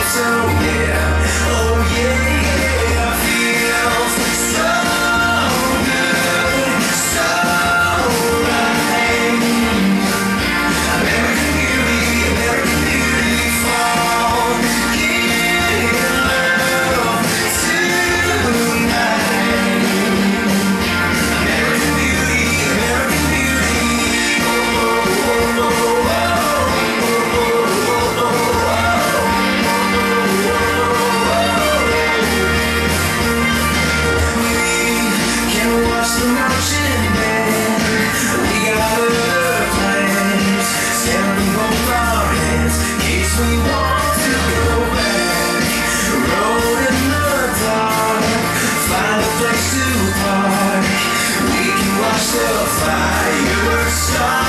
So yeah, oh yeah, I feel so good, so right. American Beauty, fall in love tonight. American Beauty, oh, oh, oh, the marching band, we got other plans. Standing both our hands, in case we want to go back. Road in the dark, find a place to park. We can watch the fireworks start.